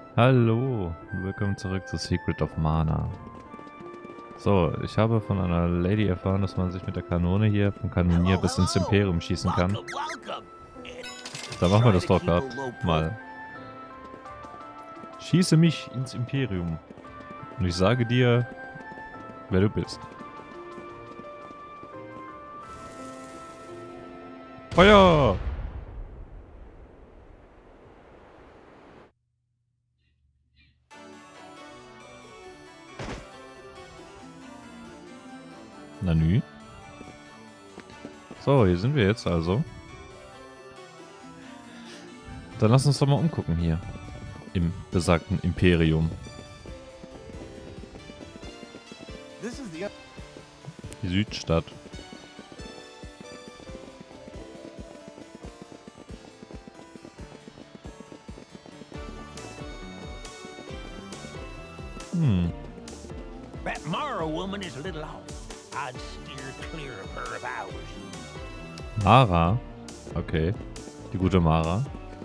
Hallo, willkommen zurück zu Secret of Mana. So, ich habe von einer Lady erfahren, dass man sich mit der Kanone hier vom Kanonier bis ins Imperium schießen kann. Da machen wir das doch gerade mal. Schieße mich ins Imperium. Und ich sage dir, wer du bist. Feuer! Na nü. So, hier sind wir jetzt also. Dann lass uns doch mal umgucken hier. Im besagten Imperium. Die Südstadt. That Mara woman is a little off. I'd steer clear of her if I was you. Mara? Okay. Die gute Mara.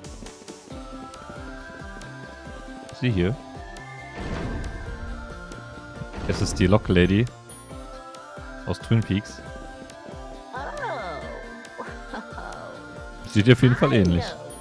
Sie hier. Es ist die Lock Lady aus Twin Peaks. Sieht ihr auf jeden Fall ähnlich.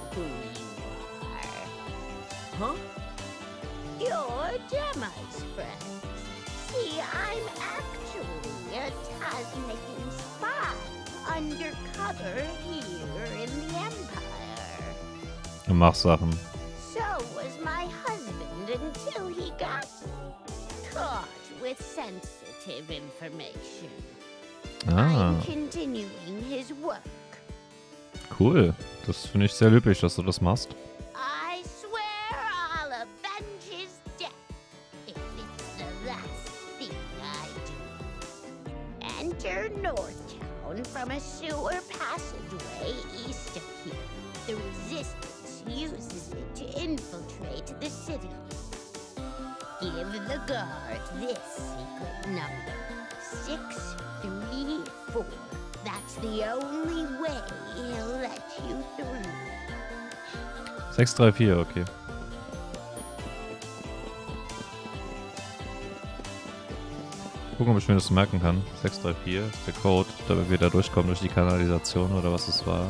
Huh? You're Gemma's friend. See, I'm actually a Tasnican spy undercover here in the Empire. Du machst Sachen. So was my husband until he got caught with sensitive information. I'm continuing his work. Cool. Das finde ich sehr löblich, dass du das machst. I swear I'll avenge his death if it's the last thing I do. Enter Northtown from a sewer passageway east of here. The Resistance uses it to infiltrate the city. Give the guard this secret number. 634. That's the only way he'll let you through. 634, okay. Gucken, ob ich mir das merken kann. 634 ist der Code, damit wir da durchkommen durch die Kanalisation oder was es war.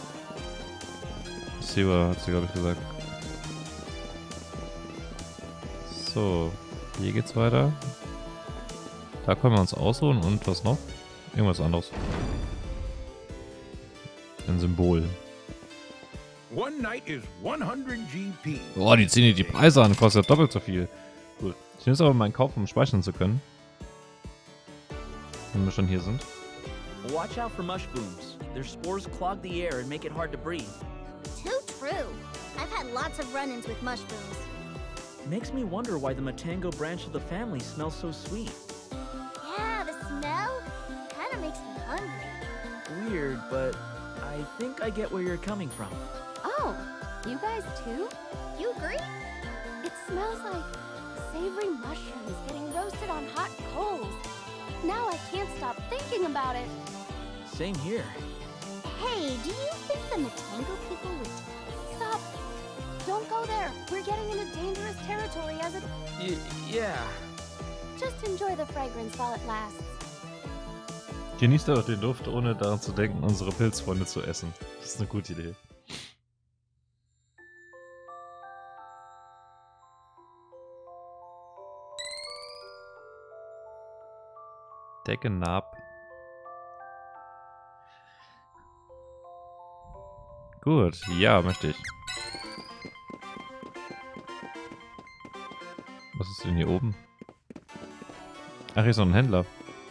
Sewer hat sie, glaube ich, gesagt. So, hier geht's weiter. Da können wir uns ausruhen und was noch? Irgendwas anderes. Ein Symbol. One night is 100 GP. Boah, die ziehen hier die Preise an, kostet doppelt so viel. Cool. Ich nehme es aber meinen Kauf, um speichern zu können. Wenn wir schon hier sind. Watch out for mushbooms. Their spores clog the air and make it hard to breathe. Too true. I've had lots of run-ins with mushrooms. Makes me wonder why the Matango branch of the family smells so sweet. Yeah, the smell kind of makes me hungry. Weird, but I think I get where you're coming from. Oh, you guys too? You agree? It smells like savory mushrooms getting roasted on hot coals. Now I can't stop thinking about it. Same here. Hey, do you think the Matango people would stop? Don't go there. We're getting into dangerous territory as it... Yeah. Just enjoy the fragrance while it lasts. Genießt doch den Duft, ohne daran zu denken, unsere Pilzfreunde zu essen. Das ist eine gute Idee. Decken ab. Gut, ja, möchte ich. Was ist denn hier oben? Ach, hier ist noch ein Händler.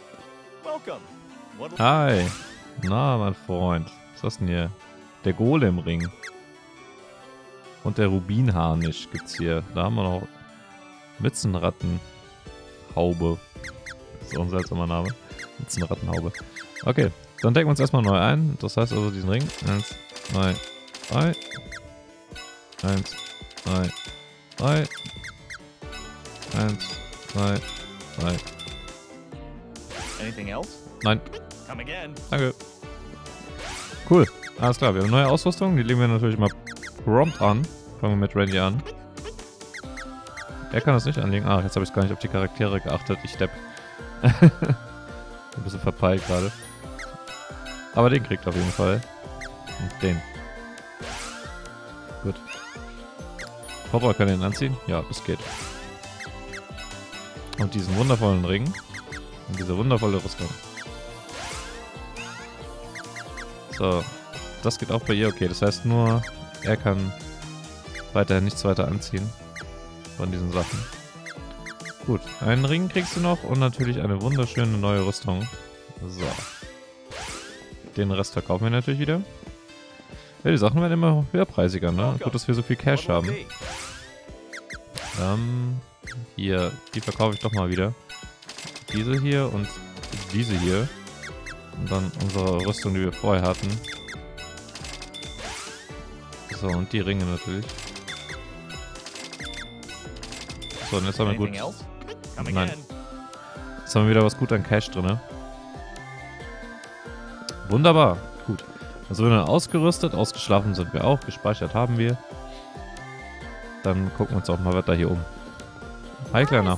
Hi. Na, mein Freund. Was ist das denn hier? Der Golemring. Und der Rubinharnisch gibt's hier. Da haben wir noch Mützenrattenhaube. Das ist auch ein seltsamer Name. Mützenrattenhaube. Okay, dann decken wir uns erstmal neu ein. Das heißt also diesen Ring. 1, 2, 3. 1, 2, 3. 1, 2, 3. Anything else? Nein. Come again. Danke. Cool. Alles klar, wir haben neue Ausrüstung. Die legen wir natürlich mal prompt an. Fangen wir mit Randy an. Er kann das nicht anlegen. Ah, jetzt habe ich gar nicht auf die Charaktere geachtet. Ich depp. Ein bisschen verpeilt gerade. Aber den kriegt auf jeden Fall. Und den. Gut. Popper kann den anziehen? Ja, das geht. Und diesen wundervollen Ring. Und diese wundervolle Rüstung. So. Das geht auch bei ihr. Okay, das heißt nur, er kann weiterhin nichts weiter anziehen. Von diesen Sachen. Gut, einen Ring kriegst du noch und natürlich eine wunderschöne neue Rüstung. So. Den Rest verkaufen wir natürlich wieder. Ja, die Sachen werden immer höherpreisiger, ne? Gut, dass wir so viel Cash haben. Hier, die verkaufe ich doch mal wieder. Diese hier und diese hier. Und dann unsere Rüstung, die wir vorher hatten. So, und die Ringe natürlich. So, und jetzt haben wir gut... Nein. Jetzt haben wir wieder was gut an Cash drin. Wunderbar. Gut. Also sind wir dann ausgerüstet, ausgeschlafen sind wir auch, gespeichert haben wir. Dann gucken wir uns auch mal weiter hier um. Hi, Kleiner.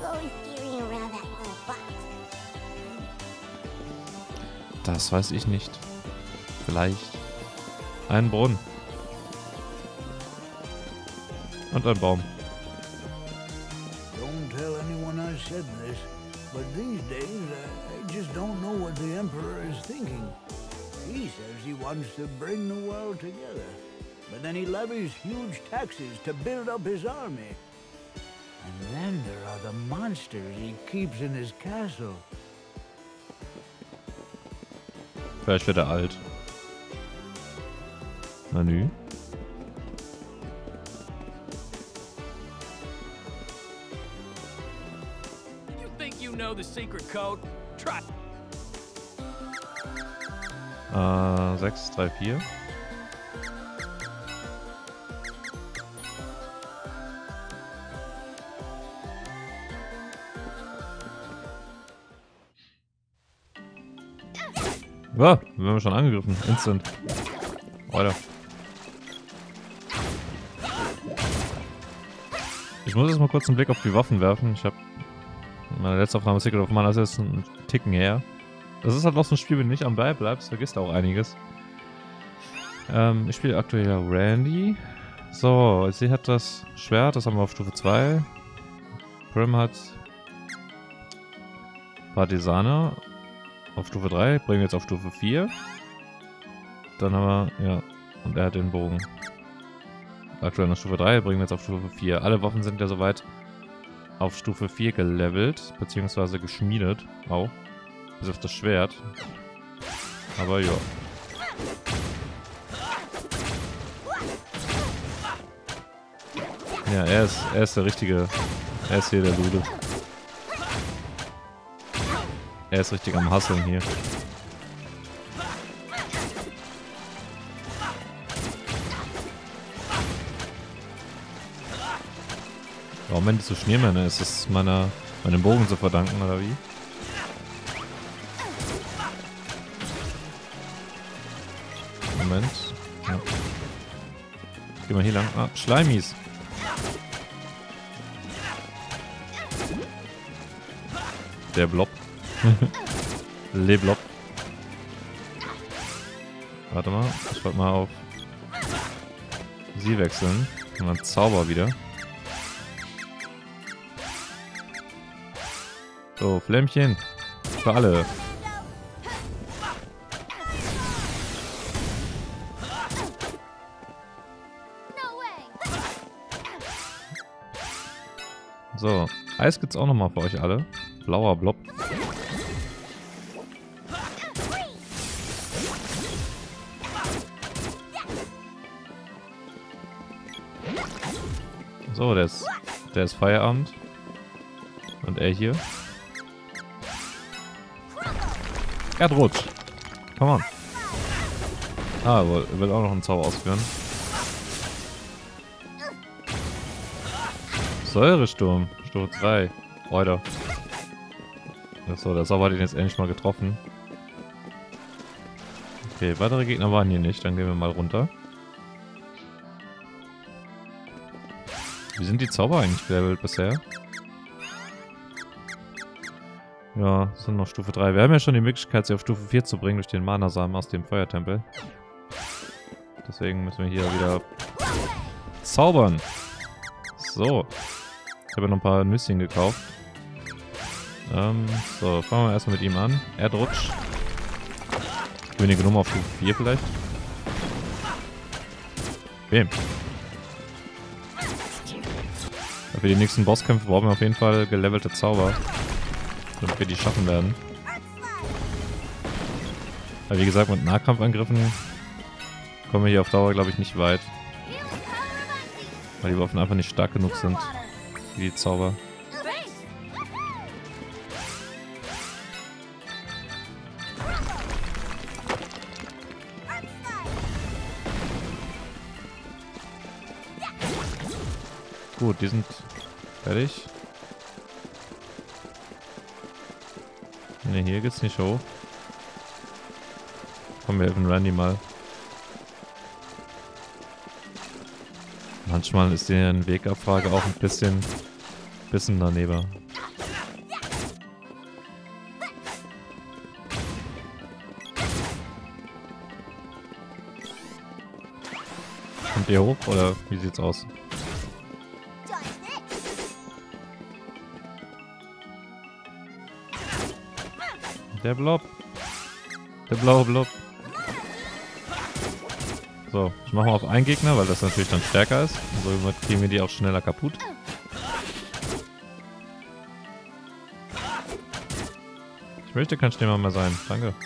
Das weiß ich nicht. Vielleicht. Ein Brunnen. Und ein Baum. Don't tell anyone I said this, but these days I just don't know what the Emperor is thinking. He says he wants to bring the world together, but then he levies huge taxes to build up his army. And then there are the monsters he keeps in his castle. Vielleicht wird er alt. Menü. You think you know the secret code? Try. 6, 3, 4. Ja, wir werden schon angegriffen. Instant. Weiter. Ich muss jetzt mal kurz einen Blick auf die Waffen werfen. Ich habe meine letzte Aufnahme Secret of Mana, das ist ein Ticken her. Das ist halt auch so ein Spiel, wenn du nicht am Ball bleibst, vergisst auch einiges. Ich spiele aktuell ja Randy. So, sie hat das Schwert, das haben wir auf Stufe 2. Prim hat Partisaner auf Stufe 3, bringen wir jetzt auf Stufe 4. Dann haben wir, ja, und er hat den Bogen. Aktuell auf Stufe 3, bringen wir jetzt auf Stufe 4. Alle Waffen sind ja soweit auf Stufe 4 gelevelt, beziehungsweise geschmiedet auch. Bis auf das Schwert. Aber ja. Ja, er ist der richtige. Er ist hier der Lude. Er ist richtig am Hasseln hier. Warum wenn die so Schneemänner? Ist es meinem Bogen zu verdanken, oder wie? Moment. Ja. Geh mal hier lang. Ah, Schleimis. Der Blob. Le Blob. Warte mal. Ich wollte mal auf sie wechseln. Und dann Zauber wieder. So, Flämmchen. Für alle. So, Eis gibt's auch nochmal für euch alle. Blauer Blob. So, der ist Feierabend. Und er hier. Erdrutsch. Come on. Ah, er will auch noch einen Zauber ausführen. Säuresturm. Stufe 3. Reuter. Achso, der Zauber hat ihn jetzt endlich mal getroffen. Okay, weitere Gegner waren hier nicht. Dann gehen wir mal runter. Wie sind die Zauber eigentlich gelevelt bisher? Ja, sind noch Stufe 3. Wir haben ja schon die Möglichkeit, sie auf Stufe 4 zu bringen durch den Mana-Samen aus dem Feuertempel. Deswegen müssen wir hier wieder zaubern. So. Ich habe ja noch ein paar Nüsschen gekauft. So, fangen wir erstmal mit ihm an. Erdrutsch. Könige Nummer auf Stufe 4 vielleicht. Wem? Für die nächsten Bosskämpfe brauchen wir auf jeden Fall gelevelte Zauber. Damit wir die schaffen werden. Weil wie gesagt, mit Nahkampfangriffen kommen wir hier auf Dauer, glaube ich, nicht weit. Weil die Waffen einfach nicht stark genug sind. Wie die Zauber. Gut, die sind fertig. Ne, hier geht's nicht hoch. Komm, wir helfen Randy mal. Manchmal ist die Wegabfrage auch ein bisschen daneben. Kommt ihr hoch oder wie sieht's aus? Der Blob. Der blaue Blob. So, ich mache mal auf einen Gegner, weil das natürlich dann stärker ist. Und so kriegen wir die auch schneller kaputt. Ich möchte kein Schneemann mehr sein. Danke.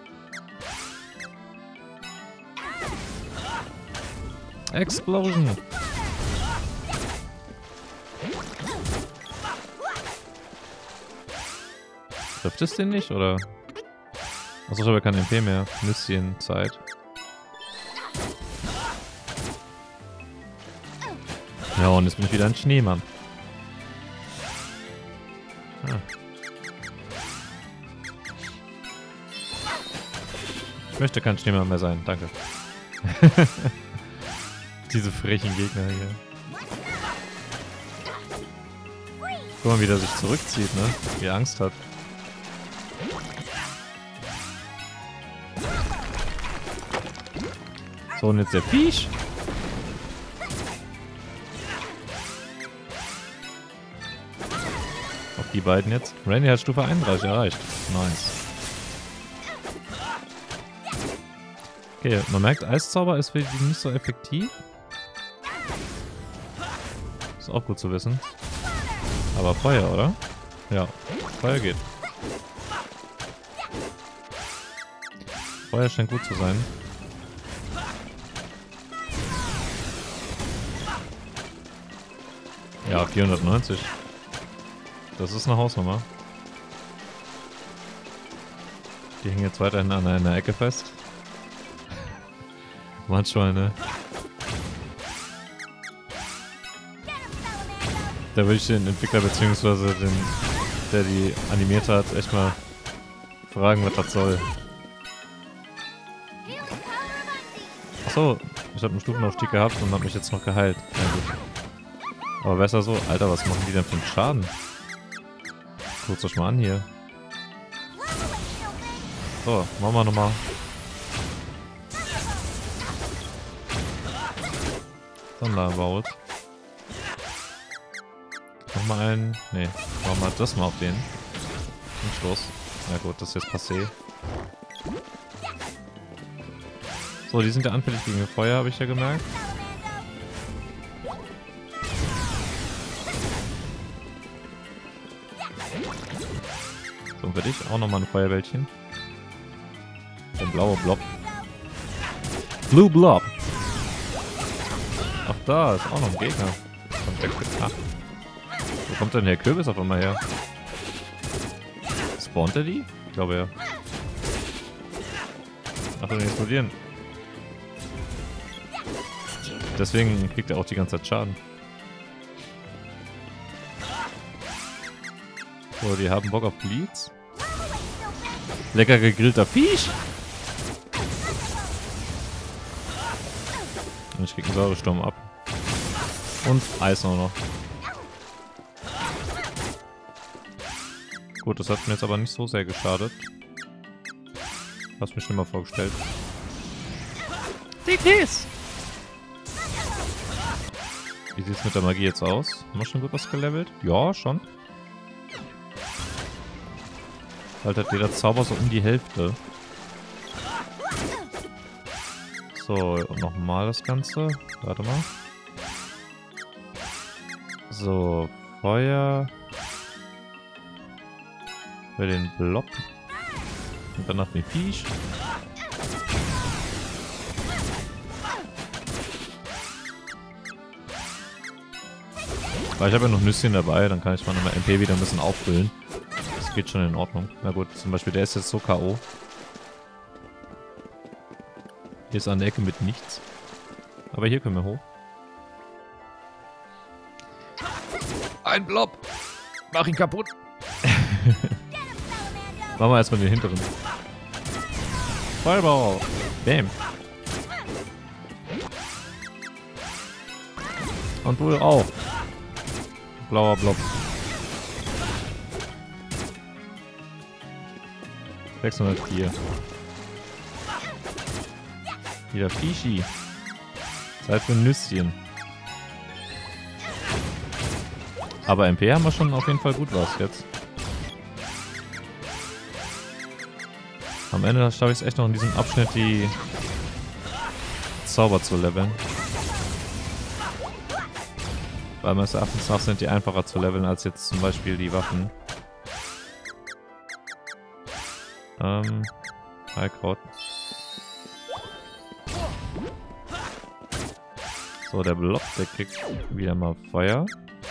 Explosion. Trifft es den nicht, oder? Achso, ich habe kein MP mehr. Nüsschen Zeit. Ja, und jetzt bin ich wieder ein Schneemann. Ah. Ich möchte kein Schneemann mehr sein, danke. Diese frechen Gegner hier. Guck mal, wie der sich zurückzieht, ne? Wie er Angst hat. So, und jetzt der Viech. Auf die beiden jetzt. Randy hat Stufe 31 erreicht. Nice. Okay, man merkt, Eiszauber ist für die nicht so effektiv. Ist auch gut zu wissen. Aber Feuer, oder? Ja, Feuer geht. Feuer scheint gut zu sein. Ja, 490. Das ist eine Hausnummer. Die hängen jetzt weiterhin an einer Ecke fest. Manchmal, ne? Da würde ich den Entwickler bzw. den, der die animiert hat, echt mal fragen, was das soll. Achso, ich habe einen Stufenaufstieg gehabt und habe mich jetzt noch geheilt. Ja, gut. Aber besser so. Alter, was machen die denn für einen Schaden? Guckt euch mal an hier. So, machen wir nochmal. Thunderbolt. Nochmal einen. Ne, machen wir das mal auf den. Und Schluss. Na gut, das ist jetzt passé. So, die sind ja anfällig gegen Feuer, habe ich ja gemerkt. So, und für dich auch nochmal ein Feuerbällchen. Der blaue Blob. Blue Blob. Ach, da ist auch noch ein Gegner. Kommt der Ach. Wo kommt denn der Kürbis auf einmal her? Spawnt er die? Ich glaube ja. Ach, den explodieren. Deswegen kriegt er auch die ganze Zeit Schaden. So, die haben Bock auf Bleeds. Lecker gegrillter Fisch. Und ich krieg einen Säuresturm ab. Und Eis auch noch. Gut, das hat mir jetzt aber nicht so sehr geschadet. Hast mir schlimmer vorgestellt. DTs! Wie sieht es mit der Magie jetzt aus? Haben wir schon gut was gelevelt? Ja, schon. Halt hat jeder Zauber so um die Hälfte. So, und nochmal das Ganze. Warte mal. So, Feuer. Für den Blob. Und danach den Viech. Weil ich habe ja noch Nüsschen dabei, dann kann ich mal nochmal MP wieder ein bisschen auffüllen. Das geht schon in Ordnung. Na gut, zum Beispiel der ist jetzt so K.O. Hier ist an der Ecke mit nichts. Aber hier können wir hoch. Ein Blob! Mach ihn kaputt! Machen wir erstmal den hinteren. Fireball! Bam! Und du auch! Blauer Blob. 604. Wieder Fischi. Zeit für ein Nüsschen. Aber MP haben wir schon auf jeden Fall gut was jetzt. Am Ende schaffe ich es echt noch in diesem Abschnitt, die Zauber zu leveln. Weil meines Erachtens nach sind die einfacher zu leveln als jetzt zum Beispiel die Waffen. Heilkraut. So, der Blob, der kriegt wieder mal Feuer.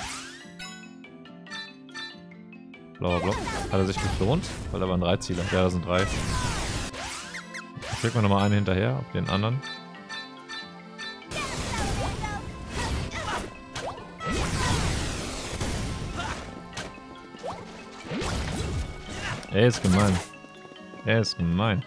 Blauer Blob. Hat er sich geklont? Weil da waren 3 Ziele. Ja, da sind 3. Schicken wir nochmal einen hinterher, auf den anderen. Er ist gemein. Er ist gemein.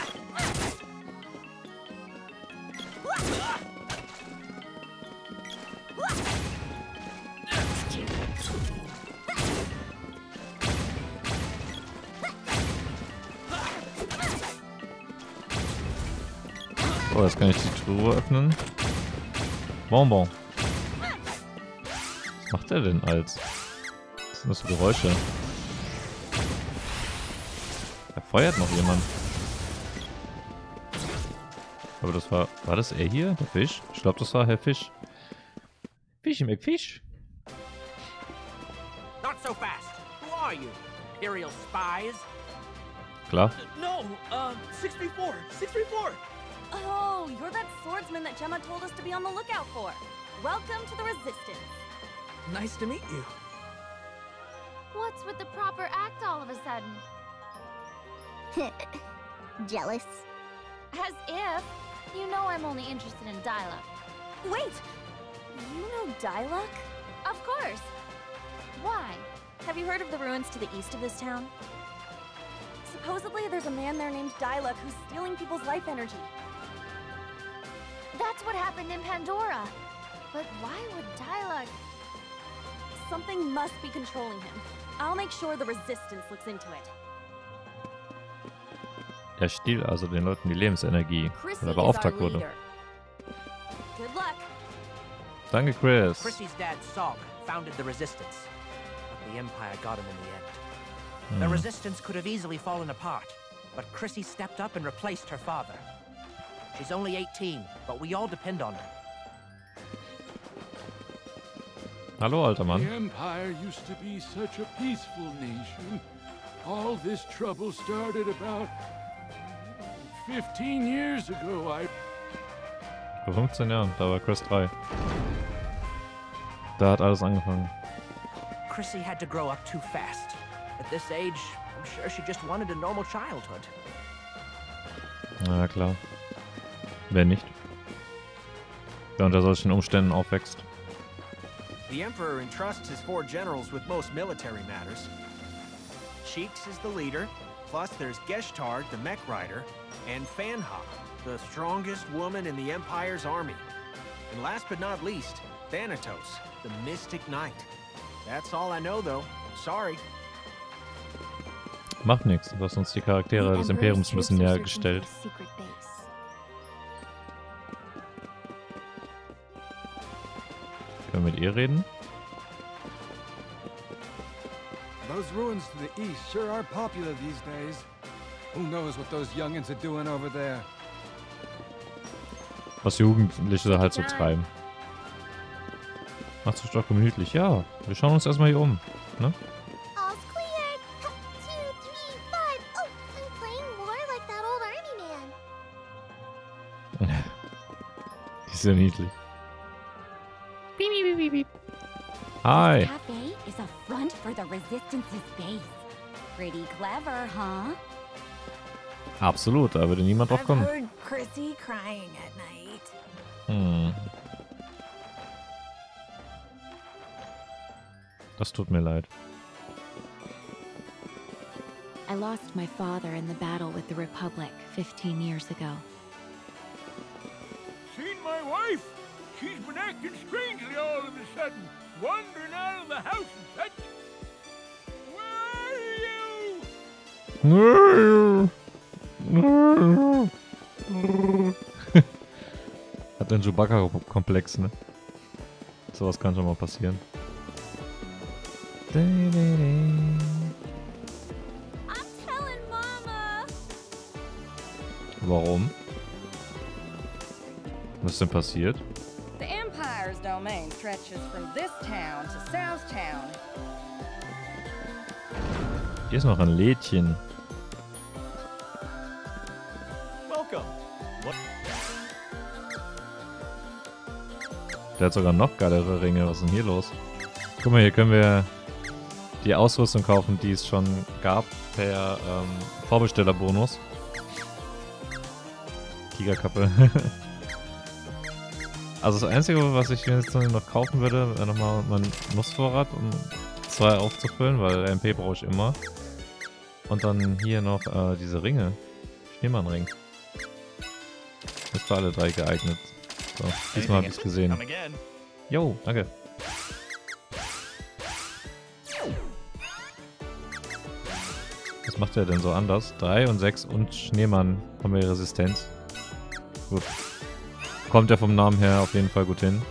So, jetzt kann ich die Truhe öffnen. Bonbon. Was macht er denn als? Was sind das für Geräusche? Da feuert noch jemand. Aber das war... War das er hier? Der Fisch? Ich glaube, das war Herr Fisch. Fischi McFish. Not so fast. Who are you? Imperial spies? Klar. No, 634! 634! Oh, you're that swordsman that Gemma told us to be on the lookout for. Welcome to the Resistance. Nice to meet you. What's with the proper act all of a sudden? Jealous? As if. You know I'm only interested in Diluc. Wait! You know Diluc? Of course. Why? Have you heard of the ruins to the east of this town? Supposedly there's a man there named Diluc who's stealing people's life energy. That's what happened in Pandora. But why would Diluc... Something must be controlling him. I'll make sure the Resistance looks into it. Er stiehlt also den Leuten die Lebensenergie, Chrissy weil er is our beauftragt wurde. leader. Good luck. Danke, Chris. Chrissy's dad, Sog, founded the Resistance. But the Empire got him in the end. The Resistance could have easily fallen apart, but Chrissy stepped up and replaced her father. She's only 18, but we all depend on her. Hallo, alter The Mann. Empire used to be such a peaceful nation. All this trouble started about 15 years ago. Vor 15 Jahren, da war Chris 3. Da hat alles angefangen. Chrissy had to grow up too fast. At this age, I'm sure she just wanted a normal childhood. Na ja, klar. Wer nicht? Wer unter solchen Umständen aufwächst. The Emperor entrusts his 4 generals with most military matters. Cheeks is the leader, plus there's Geshtard, the mech rider, and Fanha, the strongest woman in the Empire's army. And last but not least, Thanatos, The Mystic Knight. That's all I know, though. Sorry. Macht nichts. Du hast uns die Charaktere des Imperiums ein bisschen näher gestellt. Können wir mit ihr reden? Those ruins to the east sure are popular these days. Who knows what those youngins are doing over there? Was Jugendliche halt so treiben. Macht's euch doch gemütlich. Ja, wir schauen uns erstmal hier um. Ne? All's cleared. 2, 3, 5. Oh, I'm playing more like that old army man. Die ist ja niedlich. Hi. Cafe is a front for the Resistance's base. Pretty clever, huh? Absolut, da würde niemand drauf kommen. heard Chrissy crying at night. Das tut mir leid. I lost my father in the battle with the Republic 15 years ago. Seen my wife? She's been acting strangely all of a sudden. Wandering out of the house and such. Where are you? Hat den Chewbacca-Komplex, ne? Sowas kann schon mal passieren. I'm telling Mama. Warum? Was ist denn passiert? The Empire's domain stretches from this town to Southtown. Hier ist noch ein Lädchen. welcome. What? Der hat sogar noch geilere Ringe. Was ist denn hier los? Guck mal, hier können wir die Ausrüstung kaufen, die es schon gab per Vorbestellerbonus. Tigerkappe. Also das Einzige, was ich jetzt noch kaufen würde, wäre nochmal mein Nussvorrat, um 2 aufzufüllen, weil MP brauche ich immer. Und dann hier noch diese Ringe. Schneemannring. Ist für alle 3 geeignet. So, diesmal habe ich es gesehen. Jo, danke. Was macht der denn so anders? 3 und 6 und Schneemann haben wir Resistenz. Gut. Kommt ja vom Namen her auf jeden Fall gut hin.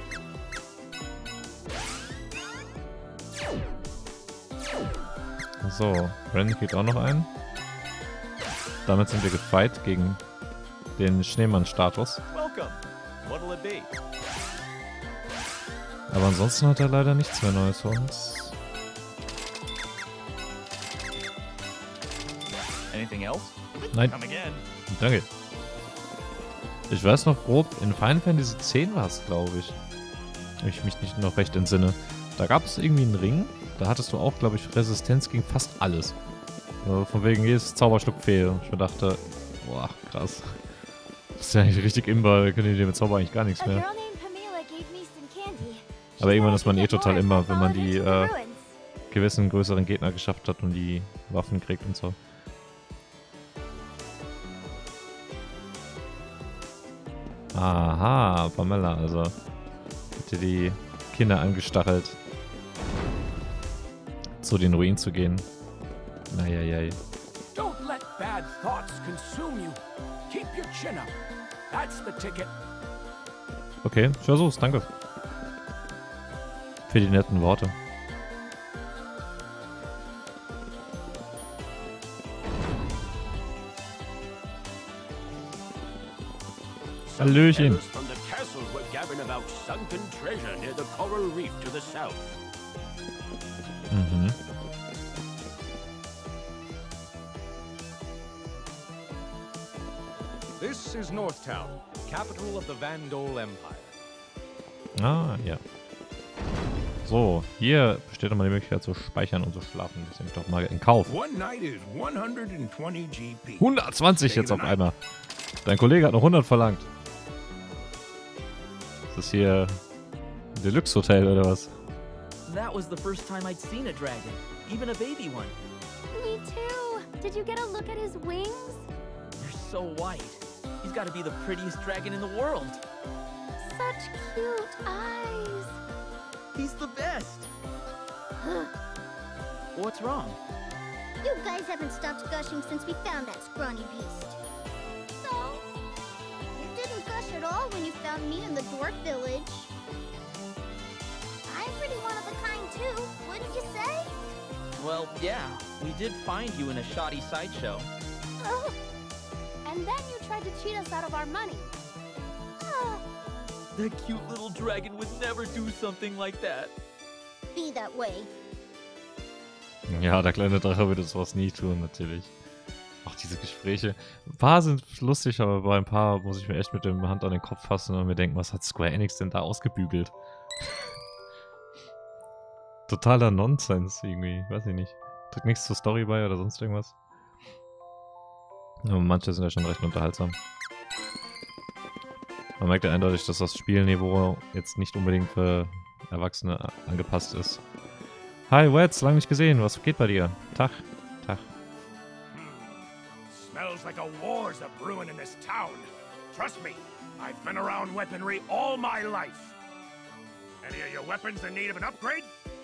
So, Ren kriegt auch noch einen. Damit sind wir gefeit gegen den Schneemann-Status. Aber ansonsten hat er leider nichts mehr Neues für uns. Nein. Danke. Ich weiß noch grob, in Final Fantasy 10 war es, glaube ich. Wenn ich mich nicht noch recht entsinne. Da gab es irgendwie einen Ring. Da hattest du auch, glaube ich, Resistenz gegen fast alles. Also von wegen jedes Zauberstück fehl. Ich mir dachte, boah, krass. Das ist ja eigentlich richtig imbar. Da können die mit Zauber eigentlich gar nichts mehr. Aber irgendwann ist man eh total imbar, wenn man die gewissen größeren Gegner geschafft hat und die Waffen kriegt und so. Aha, Pamela, also hat ihr die Kinder angestachelt, zu den Ruinen zu gehen. Eieiei. Don't let bad thoughts consume you. Keep your chin up. That's the ticket. Okay, ich versuch's, danke. Für die netten Worte. Hallöchen. From the castle were gabbing about sunken treasure near the coral reef to the south. Mhm. This is Northtown, capital of the Vandal Empire. Ah, ja. So, hier besteht nochmal die Möglichkeit zu speichern und zu schlafen. Das nehme ich doch mal in Kauf. One night is 120 GP. 120 jetzt auf einmal. Dein Kollege hat noch 100 verlangt. Ist das hier ein Deluxe-Hotel oder was? That was the first time I'd seen a dragon, even a baby one. Me too. Did you get a look at his wings? They're so white. He's got to be the prettiest dragon in the world. Such cute eyes. What's wrong? You guys haven't stopped gushing since we found that scrawny beast. So? You didn't gush at all when you found me in the dwarf village. I'm pretty one of a kind too, wouldn't you say? Well, yeah. We did find you in a shoddy sideshow. Oh. And then you tried to cheat us out of our money. That cute little dragon would never do something like that. Be that way. Ja, der kleine Drache würde sowas nie tun, natürlich. Auch diese Gespräche. Ein paar sind lustig, aber bei ein paar muss ich mir echt mit der Hand an den Kopf fassen und mir denken, was hat Square Enix denn da ausgebügelt? Totaler Nonsens irgendwie, weiß ich nicht. Trägt nichts zur Story bei oder sonst irgendwas. Aber manche sind ja schon recht unterhaltsam. Man merkt ja eindeutig, dass das Spielniveau jetzt nicht unbedingt für Erwachsene angepasst ist. Hi, Wets, lange nicht gesehen. Was geht bei dir? Tag. Tag. Smells like a war's a brewing in this town. Trust me, I've been around weaponry all my life. Any of your weapons in need of an upgrade?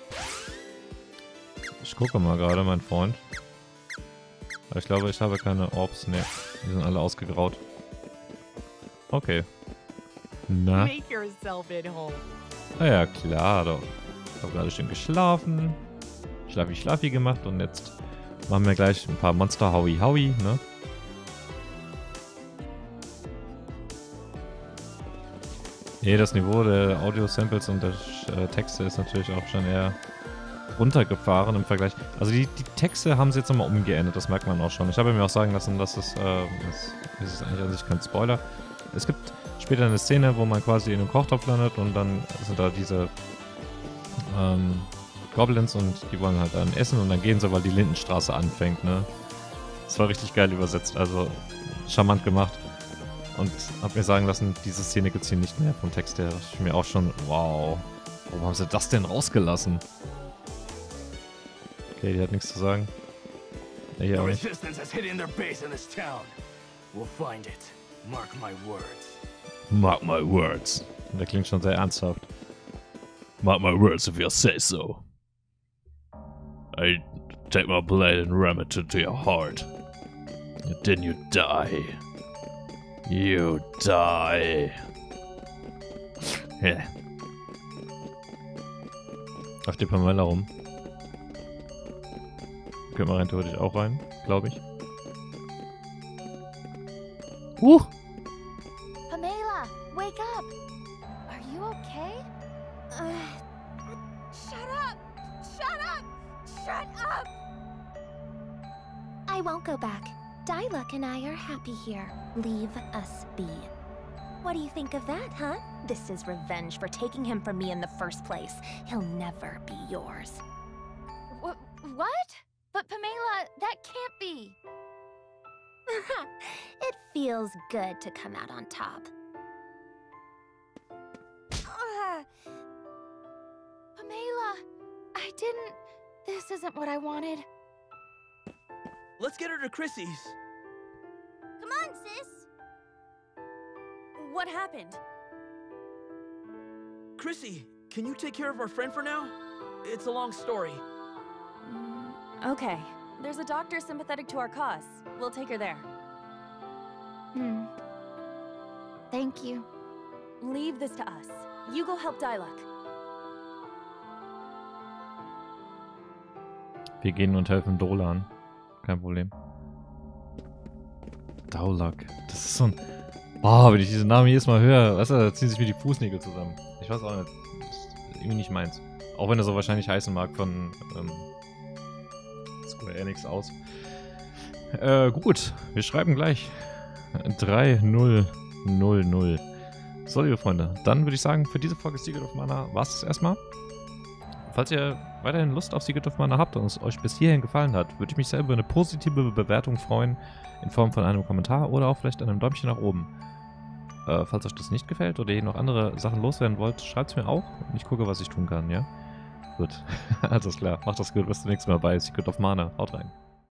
Ich gucke mal gerade, mein Freund. Aber ich glaube, ich habe keine Orbs. Ne, die sind alle ausgegraut. Okay. Na? Make yourself at home. Na ja, klar doch. Ich habe gerade schön geschlafen. Schlafi gemacht und jetzt machen wir gleich ein paar Monster Howie, ne? Nee, das Niveau der Audio-Samples und der Texte ist natürlich auch schon eher runtergefahren im Vergleich. Also die Texte haben sie jetzt nochmal umgeändert, das merkt man auch schon. Ich habe mir auch sagen lassen, dass das ist eigentlich an sich kein Spoiler. Es gibt später eine Szene, wo man quasi in einem Kochtopf landet und dann sind da diese Goblins und die wollen halt dann essen und dann gehen sie, weil die Lindenstraße anfängt, ne? Das war richtig geil übersetzt, also charmant gemacht. Und hab mir sagen lassen, diese Szene gibt's hier nicht mehr vom Text her. Ich mir auch schon, wow, warum haben sie das denn rausgelassen? Okay, die hat nichts zu sagen. Ja, hier auch nicht. Resistance has hidden their base in this town. We'll find it. Mark my words. Mark my words. Der klingt schon sehr ernsthaft. Mark my words if you say so. I take my blade and ram it into your heart. And then you die. You die. Yeah. Auf die Pamela rum. Können wir rein theoretisch auch rein, glaube ich. Pamela, wake up! Are you okay? Shut up! Shut up! Shut up! I won't go back. Diluc and I are happy here. Leave us be. What do you think of that, huh? This is revenge for taking him from me in the first place. He'll never be yours. What? But Pamela, that can't be. It feels good to come out on top. Pamela, I didn't... This isn't what I wanted. Let's get her to Chrissy's. Come on, sis. What happened? Chrissy, can you take care of our friend for now? It's a long story. Okay. There's a doctor sympathetic to our cause. We'll take her there. Thank you. Leave this to us. You go help Diluc. Wir gehen und helfen Dolan. Kein Problem. Diluc. Das ist so ein... Boah, wenn ich diesen Namen jedes Mal höre, weißt du, da ziehen sich mir die Fußnägel zusammen. Ich weiß auch nicht. Das ist irgendwie nicht meins. Auch wenn er so wahrscheinlich heißen mag von Square Enix aus. Gut, wir schreiben gleich 3000. So, liebe Freunde, dann würde ich sagen, für diese Folge Secret of Mana war es erstmal. Falls ihr weiterhin Lust auf Secret of Mana habt und es euch bis hierhin gefallen hat, würde ich mich sehr über eine positive Bewertung freuen, in Form von einem Kommentar oder auch vielleicht einem Däumchen nach oben. Falls euch das nicht gefällt oder ihr noch andere Sachen loswerden wollt, schreibt es mir auch und ich gucke, was ich tun kann, ja? Gut, alles klar, macht das gut, bis zum nächsten Mal bei Secret of Mana. Haut rein.